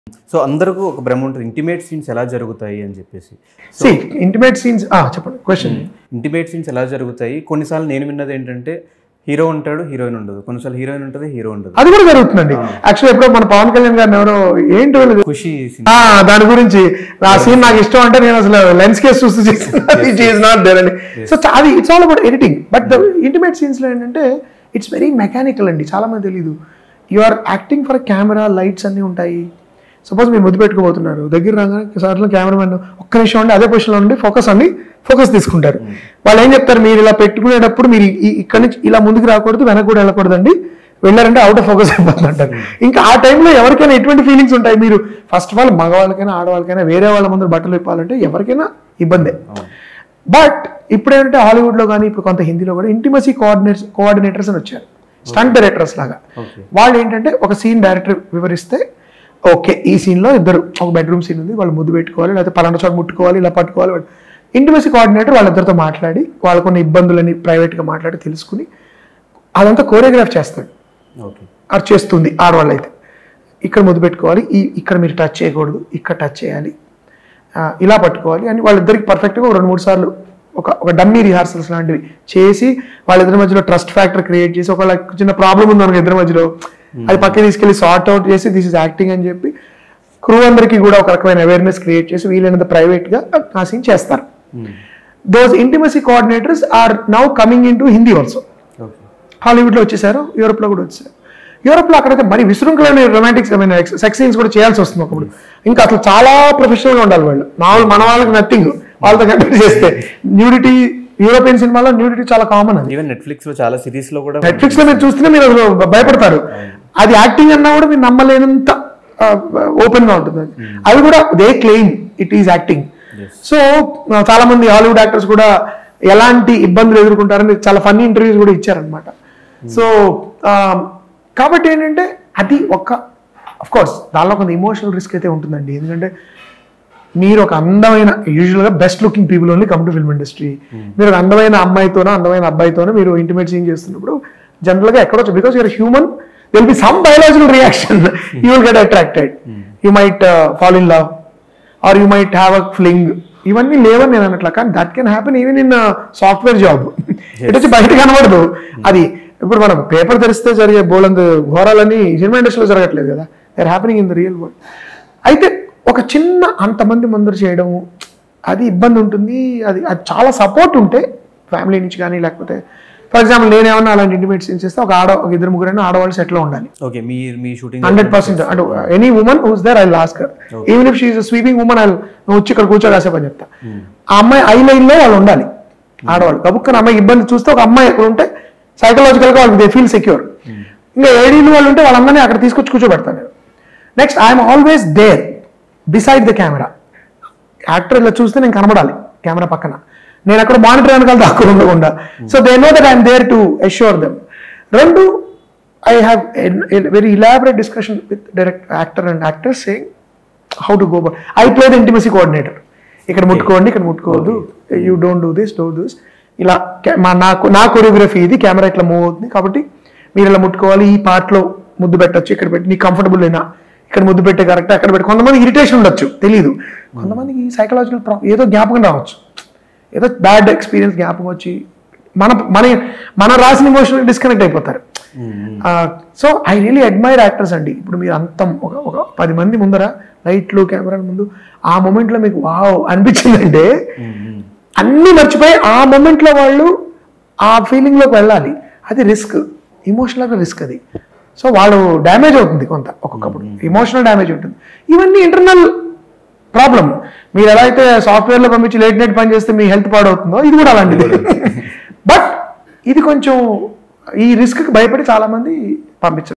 So అందరికీ ఒక భ్రమ ఉంటుంది ఇంటిమేట్ సీన్స్ ఎలా జరుగుతాయి అని చెప్పేసి. సో ఇంటిమేట్ సీన్స్ చెప్పండి క్వశ్చన్. ఇంటిమేట్ సీన్స్ ఎలా జరుగుతాయి? కొన్నిసార్లు నేను విన్నది ఏంటంటే హీరో ఉంటాడు, హీరోయిన్ ఉండదు. కొన్నిసార్లు హీరోయిన్ ఉంటుంది, హీరో ఉండదు. అది కూడా జరుగుతుందండి. యాక్చువల్లీ ఎప్పుడో మన పవన్ కళ్యాణ్ గారిని ఎవరో ఏంటి ఖుషి దాని గురించి ఆ సీన్ నాకు ఇష్టం అంటే నేను అసలు లెన్స్ కేస్ చూస్తూ చేస్తాను. సో అది it's all about editing. But the intimate scenes లో ఏంటంటే ఇట్స్ వెరీ మెకానికల్ అండి. చాలా మంది తెలియదు. You are acting for camera, lights అన్నీ ఉంటాయి. సపోజ్ మీరు ముద్దు పెట్టుకోబోతున్నారు, దగ్గర రాగానే సార్లు కెమెరామెన్ ఒక్క నిమిషం ఉండి అదే పొజిషన్లో ఉండి ఫోకస్ తీసుకుంటారు. వాళ్ళు ఏం చెప్తారు, మీరు ఇలా పెట్టుకునేటప్పుడు మీరు ఇక్కడ నుంచి ఇలా ముందుకు రాకూడదు, వెనక కూడా వెళ్ళకూడదండి, వెళ్ళారంటే అవుట్ ఆఫ్ ఫోకస్ అయిపోతుంది అంటారు. ఇంకా ఆ టైంలో ఎవరికైనా ఎటువంటి ఫీలింగ్స్ ఉంటాయి? మీరు ఫస్ట్ ఆఫ్ ఆల్ మగవాళ్ళకైనా ఆడవాళ్ళకైనా వేరే వాళ్ళ ముందు బట్టలు ఇప్పాలంటే ఎవరికైనా ఇబ్బందే. బట్ ఇప్పుడేంటంటే హాలీవుడ్లో కానీ ఇప్పుడు కొంత హిందీలో కూడా ఇంటిమసీ కోఆర్డినేటర్స్ అని వచ్చారు, స్టంట్ డైరెక్టర్స్ లాగా. వాళ్ళు ఏంటంటే ఒక సీన్ డైరెక్టర్ వివరిస్తే ఓకే ఈ సీన్లో ఇద్దరు ఒక బెడ్రూమ్ సీన్ ఉంది, వాళ్ళు ముద్దు పెట్టుకోవాలి, లేకపోతే పలానా చోట ముట్టుకోవాలి, ఇలా పట్టుకోవాలి. ఇంటిమసీ కోఆర్డినేటర్ వాళ్ళిద్దరితో మాట్లాడి వాళ్ళకున్న ఇబ్బందులని ప్రైవేట్గా మాట్లాడి తెలుసుకుని అదంతా కోరియోగ్రాఫ్ చేస్తాడు. అది చేస్తుంది ఆడవాళ్ళు అయితే. ఇక్కడ ముద్దు పెట్టుకోవాలి, ఇక్కడ మీరు టచ్ చేయకూడదు, ఇక్కడ టచ్ చేయాలి, ఇలా పట్టుకోవాలి అని వాళ్ళిద్దరికి పర్ఫెక్ట్గా 2-3 సార్లు ఒక డమ్మీ రిహార్సల్స్ లాంటివి చేసి వాళ్ళిద్దరి మధ్యలో ట్రస్ట్ ఫ్యాక్టర్ క్రియేట్ చేసి ఒకవేళ చిన్న ప్రాబ్లం ఉంది మనకి ఇద్దరి మధ్యలో అది పక్కకి తీసుకెళ్ళి సార్ట్ అవుట్ చేసి దిస్ ఇస్ యాక్టింగ్ అని చెప్పి క్రూ అందరికీ కూడా ఒక రకమైన అవేర్నెస్ క్రియేట్ చేసి వీలైనంత ప్రైవేట్గా ఆ సీన్ చేస్తారు. Those intimacy coordinators are now coming in to Hindi also. హాలీవుడ్లో వచ్చేసారు, యూరోప్లో కూడా వచ్చేసారు. యూరోప్లో అక్కడైతే మరి విశృంఖలైన రొమాంటిక్ సెక్స్ సీన్స్ కూడా చేయాల్సి వస్తుంది ఒకప్పుడు. ఇంకా అసలు చాలా ప్రొఫెషనల్గా ఉండాలి వాళ్ళు. మన వాళ్ళకి నథింగ్, వాళ్ళతో కంపేర్ చేస్తే న్యూడిటీ యూరోపియన్ సినిమాలో న్యూడిటీ చాలా కామన్. అది ఈవెన్ నెట్ఫ్లిక్స్ లో చాలా సిరీస్ లో కూడా నెట్ఫ్లిక్స్ లో మీరు చూస్తేనే మీరు అసలు భయపడతారు. అది యాక్టింగ్ అన్నా కూడా మీరు నమ్మలేనంత ఓపెన్ గా ఉంటుంది. అది కూడా they claim it is acting. So చాలా మంది హాలీవుడ్ యాక్టర్స్ కూడా ఎలాంటి ఇబ్బందులు ఎదుర్కొంటారని చాలా ఫన్నీ ఇంటర్వ్యూస్ కూడా ఇచ్చారనమాట. సో కాబట్టి ఏంటంటే అది అఫ్ కోర్స్ దానిలో కొంత ఇమోషనల్ రిస్క్ అయితే ఉంటుందండి. ఎందుకంటే మీరు ఒక అందమైన యూజువల్గా best looking people only come to film industry. మీరు ఒక అందమైన అమ్మాయితోనో అందమైన అబ్బాయితోనో మీరు ఇంటిమేట్ సీన్ చేస్తున్నప్పుడు జనరల్గా ఎక్కడో because you're human will be some biological reaction, you will get attracted, you might fall in love or you might have a fling. ఇవన్నీ లేవని నేను అన్నట్లా, కానీ that can happen even in software job. ఇటు వచ్చి బయట కనబడదు అది. ఇప్పుడు మనం పేపర్ తెరిస్తే జరిగే బోలందు ఘోరాలన్నీ సినిమా ఇండస్ట్రీలో జరగట్లేదు కదా, they are happening in the real world. అయితే ఒక చిన్న అంతమంది ముందర చేయడము అది ఇబ్బంది ఉంటుంది. అది చాలా సపోర్ట్ ఉంటే ఫ్యామిలీ నుంచి కానీ, లేకపోతే ఫర్ ఎగ్జాంపుల్ నేనేమన్నా అలాంటి ఇంటిమేట్ సీన్స్ చేస్తే ఒక 2-3 ఆడవాళ్ళు సెట్లో ఉండాలి 100%. అంటే any women who's there I will ask her, even if she is sweeping women నువ్వు వచ్చి ఇక్కడ కూర్చోరాసే పని చెప్తా. ఆ అమ్మాయి ఐ లైన్లో వాళ్ళు ఉండాలి ఆడవాళ్ళు. కబుక్కన అమ్మాయి ఇబ్బంది చూస్తే ఒక అమ్మాయి ఎక్కడ ఉంటే సైకలాజికల్గా వాళ్ళకి దే ఫీల్ సెక్యూర్. ఇంకా ఏడీలు వాళ్ళు ఉంటే వాళ్ళందరినీ అక్కడ తీసుకొచ్చి కూర్చోబెడతాను నేను. Next I'm always there beside the camera. Actor ఇలా చూస్తే నేను కనబడాలి కెమెరా పక్కన, నేను అక్కడ మానిటర్ వెనకాల దాక్కుని ఉండకుండా. So they know that I'm there to assure them. రెండు, I have very elaborate discussion with actor and actors saying how to go about. I play the intimacy coordinator. ఇక్కడ ముట్టుకోండి, ఇక్కడ ముట్టుకోవద్దు, యూ డోంట్ డూ దిస్, ఇలా నా choreography ఇది, camera ఇట్లా move అవుతుంది కాబట్టి మీరు ఇలా ముట్టుకోవాలి, ఈ పార్ట్లో ముద్దు పెట్టచ్చు, ఇక్కడ పెట్టి నీకు కంఫర్టబుల్ అయినా ఇక్కడ ముద్దు పెట్టే కరెక్ట్, అక్కడ పెట్టి. కొంతమంది ఇరిటేషన్ ఉండొచ్చు, తెలియదు. కొంతమందికి సైకలాజికల్ ప్రాబ్లం ఏదో జ్ఞాపకం రావచ్చు, ఏదో బ్యాడ్ ఎక్స్పీరియన్స్ జ్ఞాపకం వచ్చి మన రాసిన ఇమోషన్ డిస్కనెక్ట్ అయిపోతారు. So I really admire actors అండి. ఇప్పుడు మీరు అంతం ఒక 10 మంది ముందర లైట్లు కెమెరా ముందు ఆ మూమెంట్లో మీకు వావ్ అనిపించిందంటే అన్నీ మర్చిపోయి ఆ మూమెంట్లో వాళ్ళు ఆ ఫీలింగ్లోకి వెళ్ళాలి. అది రిస్క్, ఇమోషనల్గా రిస్క్ అది. సో వాళ్ళు డ్యామేజ్ అవుతుంది కొంత, ఒక్కొక్కప్పుడు ఇమోషనల్ డ్యామేజ్ ఉంటుంది. ఇవన్నీ ఇంటర్నల్ ప్రాబ్లం. మీరు ఎలా అయితే సాఫ్ట్వేర్లో పంపించి లేట్ నైట్ పని చేస్తే మీ హెల్త్ పాడవుతుందో ఇది కూడా అలాంటిది. బట్ ఇది కొంచెం ఈ రిస్క్కి భయపడి చాలామంది పంపించారు.